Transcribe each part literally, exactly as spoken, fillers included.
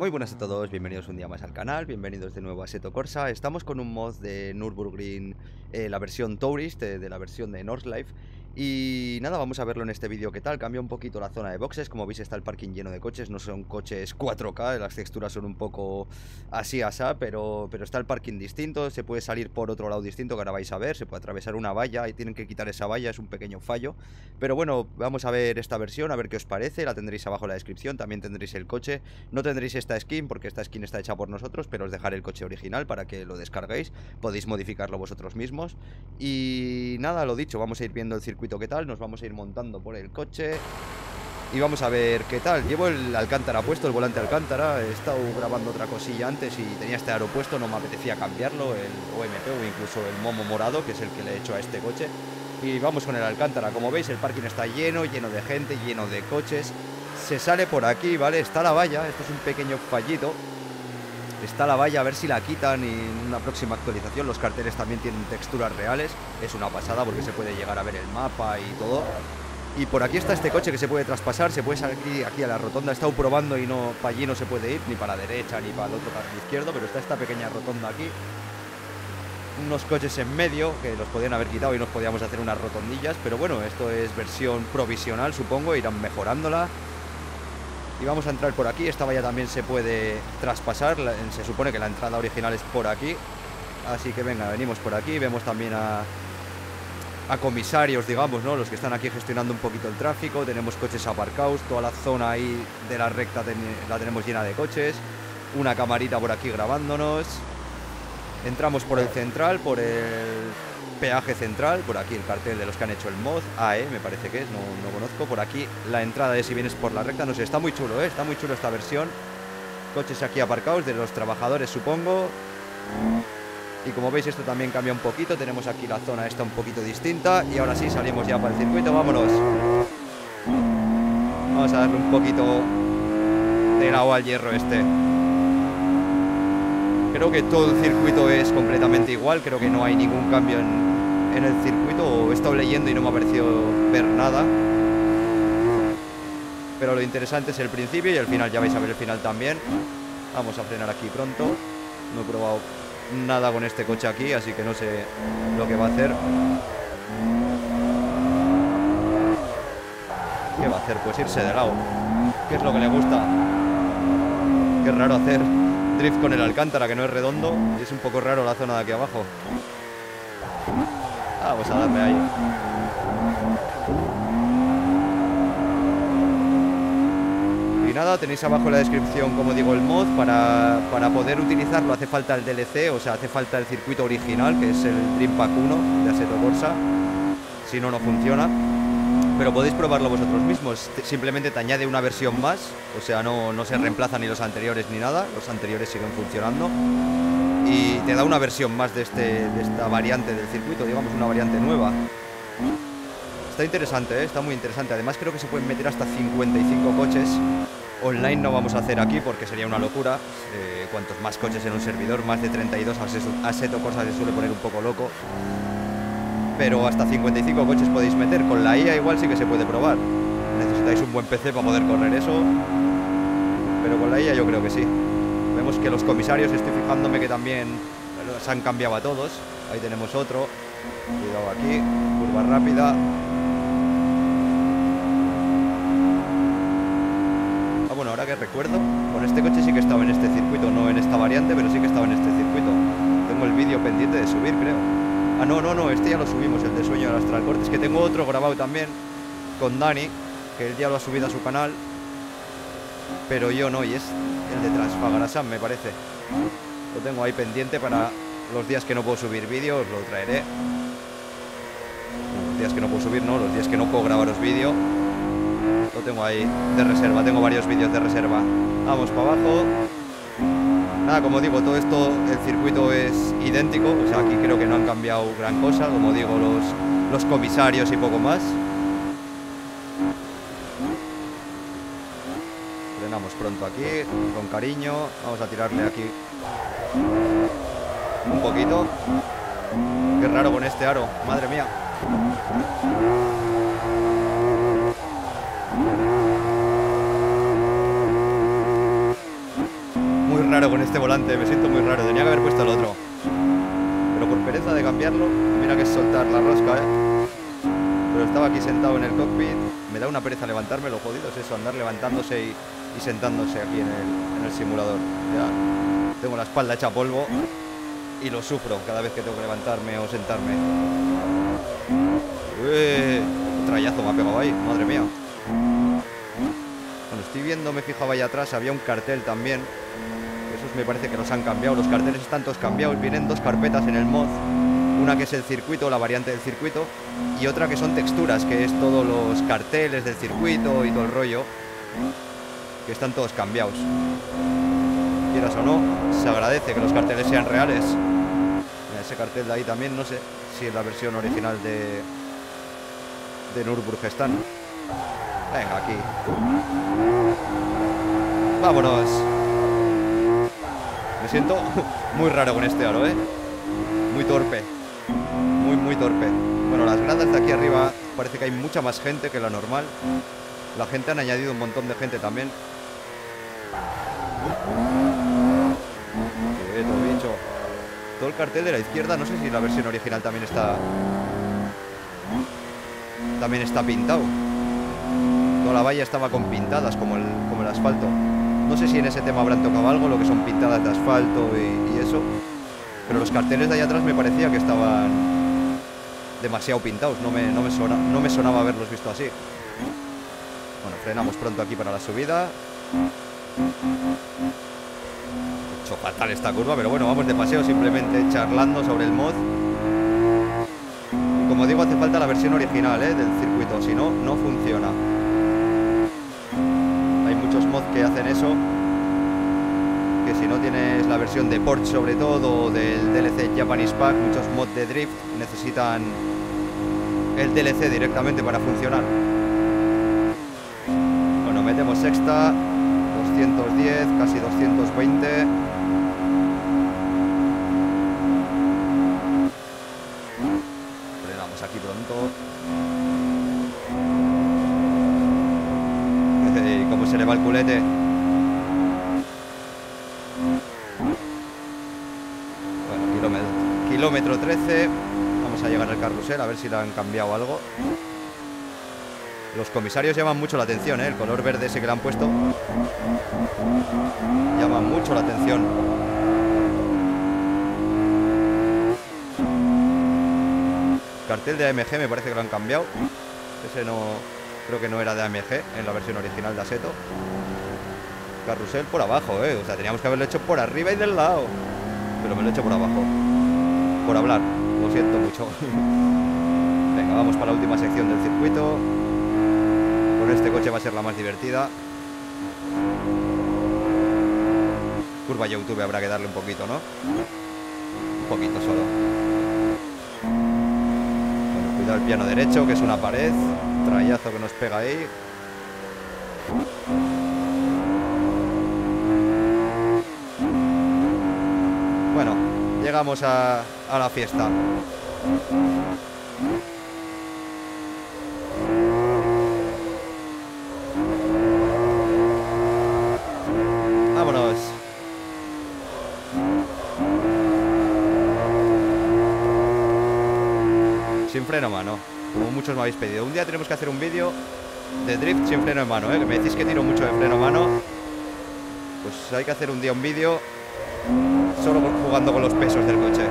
Muy buenas a todos, bienvenidos un día más al canal, bienvenidos de nuevo a Assetto Corsa. Estamos con un mod de Nürburgring, eh, la versión Tourist, eh, de la versión de Nordschleife. Y nada, vamos a verlo en este vídeo qué tal. Cambia un poquito la zona de boxes, como veis está el parking lleno de coches. No son coches cuatro K, las texturas son un poco así asá, pero, pero está el parking distinto. Se puede salir por otro lado distinto, que ahora vais a ver. Se puede atravesar una valla y tienen que quitar esa valla, es un pequeño fallo. Pero bueno, vamos a ver esta versión, a ver qué os parece. La tendréis abajo en la descripción, también tendréis el coche. No tendréis esta skin porque esta skin está hecha por nosotros, pero os dejaré el coche original para que lo descarguéis. Podéis modificarlo vosotros mismos. Y nada, lo dicho, vamos a ir viendo el circuito qué tal, nos vamos a ir montando por el coche y vamos a ver qué tal. Llevo el Alcántara puesto, el volante Alcántara. He estado grabando otra cosilla antes y tenía este aro puesto, no me apetecía cambiarlo, el O M P o incluso el Momo morado, que es el que le he hecho a este coche. Y vamos con el Alcántara. Como veis, el parking está lleno, lleno de gente, lleno de coches. Se sale por aquí, ¿vale? Está la valla, esto es un pequeño fallito. Está la valla, a ver si la quitan y en una próxima actualización. Los carteles también tienen texturas reales. Es una pasada porque se puede llegar a ver el mapa y todo. Y por aquí está este coche que se puede traspasar. Se puede salir aquí a la rotonda. He estado probando y no, para allí no se puede ir, ni para la derecha ni para el otro carril izquierdo. Pero está esta pequeña rotonda aquí. Unos coches en medio que los podían haber quitado y nos podíamos hacer unas rotondillas. Pero bueno, esto es versión provisional, supongo. Irán mejorándola. Y vamos a entrar por aquí. Esta valla también se puede traspasar. Se supone que la entrada original es por aquí. Así que venga, venimos por aquí. Vemos también a, a comisarios, digamos, ¿no? Los que están aquí gestionando un poquito el tráfico. Tenemos coches aparcados. Toda la zona ahí de la recta ten, la tenemos llena de coches. Una camarita por aquí grabándonos. Entramos por el central, por el peaje central. Por aquí el cartel de los que han hecho el mod A E, me parece que es, no, no conozco. Por aquí la entrada de si vienes por la recta. No sé, está muy chulo, ¿eh? Está muy chulo esta versión. Coches aquí aparcados de los trabajadores, supongo. Y como veis esto también cambia un poquito. Tenemos aquí la zona esta un poquito distinta. Y ahora sí, salimos ya para el circuito, vámonos. Vamos a darle un poquito de lado al hierro este. Creo que todo el circuito es completamente igual. Creo que no hay ningún cambio en, en el circuito. He estado leyendo y no me ha parecido ver nada. Pero lo interesante es el principio y el final. Ya vais a ver el final también. Vamos a frenar aquí pronto. No he probado nada con este coche aquí, así que no sé lo que va a hacer. ¿Qué va a hacer? Pues irse de lado. ¿Qué es lo que le gusta? Qué raro hacer drift con el Alcántara, que no es redondo. Y es un poco raro la zona de aquí abajo. Vamos a darle ahí. Y nada, tenéis abajo en la descripción, como digo, el mod. Para, para poder utilizarlo hace falta el D L C, o sea, hace falta el circuito original, que es el Dream Pack uno de Assetto Corsa. Si no, no funciona. Pero podéis probarlo vosotros mismos. Simplemente te añade una versión más. O sea, no, no se reemplazan ni los anteriores ni nada. Los anteriores siguen funcionando. Y te da una versión más de, este, de esta variante del circuito. Digamos, una variante nueva. Está interesante, ¿eh? Está muy interesante. Además creo que se pueden meter hasta cincuenta y cinco coches. Online no vamos a hacer aquí porque sería una locura. eh, Cuantos más coches en un servidor, más de treinta y dos, Assetto Corsa se suele poner un poco loco. Pero hasta cincuenta y cinco coches podéis meter. Con la I A igual sí que se puede probar. Necesitáis un buen P C para poder correr eso. Pero con la I A yo creo que sí. Vemos que los comisarios, estoy fijándome que también se han cambiado a todos. Ahí tenemos otro. Cuidado aquí. Curva rápida. Ah, bueno, ahora que recuerdo, con este coche sí que estaba en este circuito. No en esta variante, pero sí que estaba en este circuito. Tengo el vídeo pendiente de subir, creo. Ah, no, no, no, este ya lo subimos, el de Sueño del Astral Corte. Es que tengo otro grabado también con Dani, que él ya lo ha subido a su canal. Pero yo no, y es el de Transfagarasan, me parece. Lo tengo ahí pendiente para los días que no puedo subir vídeos, lo traeré. Los días que no puedo subir, no, los días que no puedo grabaros vídeo. Lo tengo ahí de reserva, tengo varios vídeos de reserva. Vamos para abajo. Nada, como digo, todo esto, el circuito es idéntico. O sea, aquí creo que no han cambiado gran cosa. Como digo, los, los comisarios y poco más. Frenamos pronto aquí, con cariño. Vamos a tirarle aquí un poquito. Qué raro con este aro, madre mía. con este volante, me siento muy raro. Tenía que haber puesto el otro. Pero por pereza de cambiarlo, mira que es soltar la rosca, ¿eh? Pero estaba aquí sentado en el cockpit. Me da una pereza levantarme, lo jodido es eso, andar levantándose y, y sentándose aquí en el, en el simulador. Ya tengo la espalda hecha polvo y lo sufro cada vez que tengo que levantarme o sentarme. Uy, un trayazo me ha pegado ahí, madre mía. Bueno, estoy viendo, me fijaba ahí atrás, había un cartel también. Esos me parece que los han cambiado. Los carteles están todos cambiados. Vienen dos carpetas en el mod. Una que es el circuito, la variante del circuito, y otra que son texturas, que es todos los carteles del circuito y todo el rollo, que están todos cambiados. Quieras o no, se agradece que los carteles sean reales. Mira, ese cartel de ahí también, no sé si es la versión original de de Nürburgring. Venga, aquí. Vámonos. Me siento muy raro con este aro, ¿eh? Muy torpe. Muy, muy torpe. Bueno, las gradas de aquí arriba parece que hay mucha más gente que la normal. La gente han añadido un montón de gente también. Quieto, bicho. Todo el cartel de la izquierda, no sé si la versión original también está... También está pintado. Toda la valla estaba con pintadas, como el, como el asfalto. No sé si en ese tema habrán tocado algo, lo que son pintadas de asfalto y, y eso. Pero los carteles de ahí atrás me parecía que estaban demasiado pintados. No me, no me, sona, no me sonaba haberlos visto así. Bueno, frenamos pronto aquí para la subida. He hecho fatal esta curva, pero bueno, vamos de paseo simplemente charlando sobre el mod. Y como digo, hace falta la versión original, ¿eh? Del circuito, si no, no funciona. Hay muchos mods que hacen eso, que si no tienes la versión de Porsche sobre todo, o del D L C Japanese Pack, muchos mods de drift necesitan el D L C directamente para funcionar. Bueno, metemos sexta, doscientos diez, casi doscientos veinte. Frenamos aquí pronto. Y cómo se le va el culete. Bueno, kilómetro, kilómetro trece. Vamos a llegar al carrusel, a ver si le han cambiado algo. Los comisarios llaman mucho la atención, ¿eh? El color verde ese que le han puesto llama mucho la atención. Cartel de A M G me parece que lo han cambiado. Ese no... Creo que no era de A M G en la versión original de Assetto. Carrusel por abajo, ¿eh? O sea, teníamos que haberlo hecho por arriba y del lado. Pero me lo he hecho por abajo. Por hablar. Lo siento mucho. Venga, vamos para la última sección del circuito. Con este coche va a ser la más divertida. Curva YouTube habrá que darle un poquito, ¿no? Un poquito solo. Bueno, cuidado el piano derecho, que es una pared. Trayazo que nos pega ahí. Bueno, llegamos a, a la fiesta. Vámonos. Sin freno a mano, como muchos me habéis pedido. Un día tenemos que hacer un vídeo de drift sin freno en mano, ¿eh? Que me decís que tiro mucho de freno a mano. Pues hay que hacer un día un vídeo solo jugando con los pesos del coche.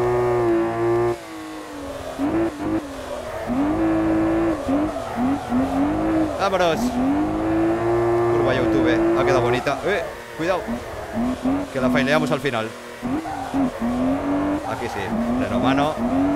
¡Vámonos! Curva YouTube, ha quedado bonita. ¡Eh! Cuidado, que la faileamos al final. Aquí sí, freno a mano.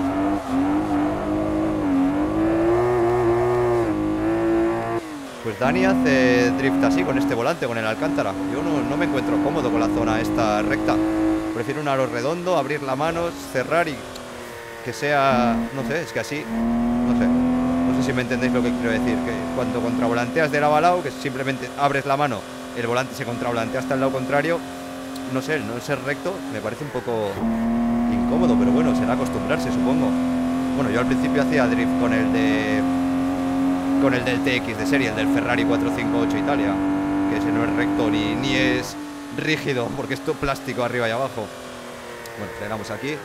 Pues Dani hace drift así con este volante, con el Alcántara. Yo no, no me encuentro cómodo con la zona esta recta. Prefiero un aro redondo, abrir la mano, cerrar y que sea... No sé, es que así... No sé. No sé si me entendéis lo que quiero decir. Que cuando contravolanteas de lado a lado, que simplemente abres la mano, el volante se contravolantea hasta el lado contrario. No sé, no ser recto me parece un poco incómodo, pero bueno, será acostumbrarse, supongo. Bueno, yo al principio hacía drift con el de... con el del T X de serie, el del Ferrari cuatrocientos cincuenta y ocho Italia, que ese no es recto ni, ni es rígido, porque esto es plástico arriba y abajo. Bueno, frenamos aquí.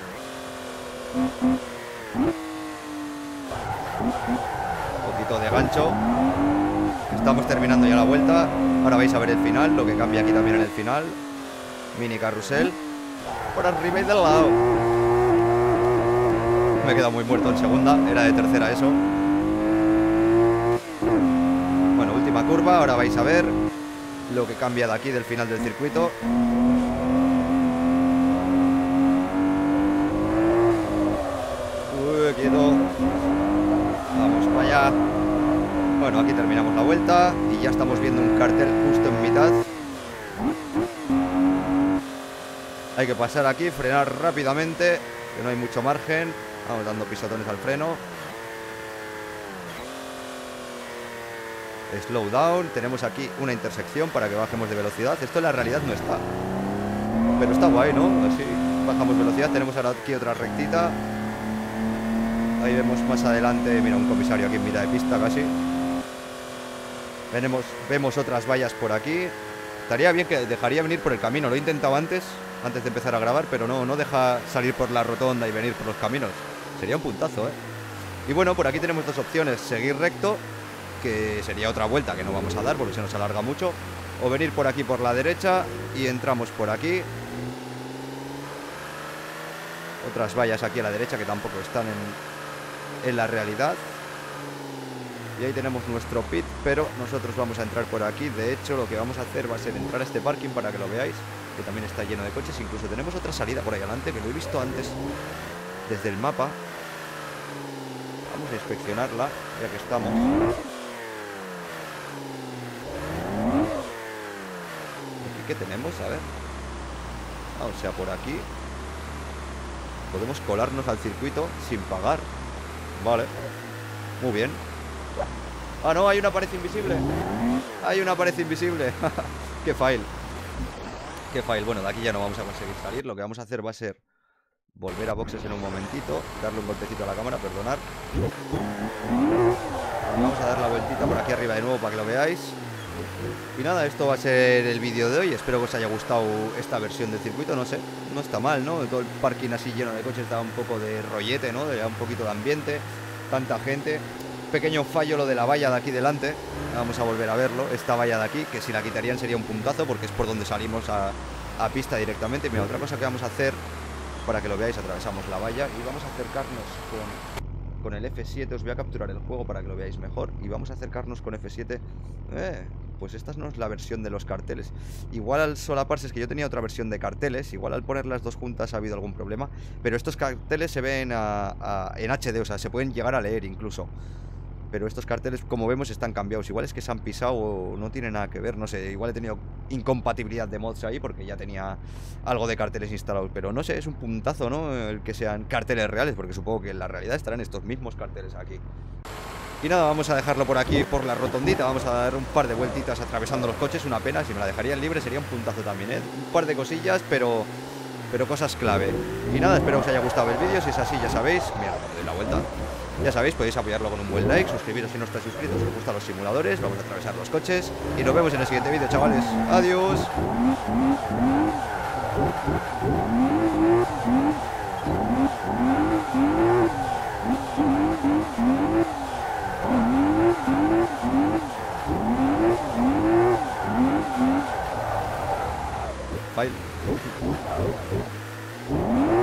Un poquito de gancho. Estamos terminando ya la vuelta. Ahora vais a ver el final, lo que cambia aquí también en el final. Mini carrusel. Por arriba y del lado. Me he quedado muy muerto en segunda. Era de tercera eso. Bueno, última curva. Ahora vais a ver lo que cambia de aquí del final del circuito. Uy, quieto. Vamos para allá. Bueno, aquí terminamos la vuelta y ya estamos viendo un cartel justo en mitad. Hay que pasar aquí, frenar rápidamente, que no hay mucho margen. Vamos dando pisotones al freno. Slow down. Tenemos aquí una intersección para que bajemos de velocidad. Esto en la realidad no está, pero está guay, ¿no? Así bajamos velocidad. Tenemos ahora aquí otra rectita. Ahí vemos más adelante, mira, un comisario aquí en mitad de pista casi. Venemos, vemos otras vallas por aquí. Estaría bien que dejaría venir por el camino. Lo he intentado antes, antes de empezar a grabar, pero no, no deja salir por la rotonda y venir por los caminos. Sería un puntazo, ¿eh? Y bueno, por aquí tenemos dos opciones. Seguir recto, que sería otra vuelta que no vamos a dar porque se nos alarga mucho. O venir por aquí por la derecha y entramos por aquí. Otras vallas aquí a la derecha que tampoco están en, en la realidad. Y ahí tenemos nuestro pit, pero nosotros vamos a entrar por aquí. De hecho, lo que vamos a hacer va a ser entrar a este parking para que lo veáis, que también está lleno de coches. Incluso tenemos otra salida por ahí adelante, que lo he visto antes desde el mapa. Vamos a inspeccionarla, ya que estamos. ¿Aquí qué tenemos? A ver. Ah, o sea, por aquí podemos colarnos al circuito sin pagar. Vale. Muy bien. Ah, no, hay una pared invisible. Hay una pared invisible. Qué fail. Qué fail. Bueno, de aquí ya no vamos a conseguir salir. Lo que vamos a hacer va a ser volver a boxes en un momentito. Darle un golpecito a la cámara, perdonar. Vamos a dar la vueltita por aquí arriba de nuevo para que lo veáis. Y nada, esto va a ser el vídeo de hoy. Espero que os haya gustado esta versión del circuito. No sé, no está mal, ¿no? Todo el parking así lleno de coches da un poco de rollete, ¿no? Da un poquito de ambiente. Tanta gente. Pequeño fallo lo de la valla de aquí delante. Vamos a volver a verlo. Esta valla de aquí, que si la quitarían sería un puntazo, porque es por donde salimos a, a pista directamente. Mira, otra cosa que vamos a hacer, para que lo veáis, atravesamos la valla y vamos a acercarnos con, con el F siete. Os voy a capturar el juego para que lo veáis mejor. Y vamos a acercarnos con F siete. Eh, pues esta no es la versión de los carteles. Igual al solaparse, es que yo tenía otra versión de carteles. Igual al poner las dos juntas ha habido algún problema. Pero estos carteles se ven a, a, en H D, o sea, se pueden llegar a leer incluso. Pero estos carteles, como vemos, están cambiados. Igual es que se han pisado o no tiene nada que ver. No sé, igual he tenido incompatibilidad de mods ahí porque ya tenía algo de carteles instalados. Pero no sé, es un puntazo, ¿no? El que sean carteles reales, porque supongo que en la realidad estarán estos mismos carteles aquí. Y nada, vamos a dejarlo por aquí, por la rotondita. Vamos a dar un par de vueltitas atravesando los coches. Una pena, si me la dejarían libre sería un puntazo también, ¿eh? Un par de cosillas, pero... pero cosas clave. Y nada, espero que os haya gustado el vídeo. Si es así, ya sabéis, mira, cuando doy la vuelta, ya sabéis, podéis apoyarlo con un buen like, suscribiros si no estáis suscritos, si os gustan los simuladores. Vamos a atravesar los coches y nos vemos en el siguiente vídeo, chavales. Adiós. Bye.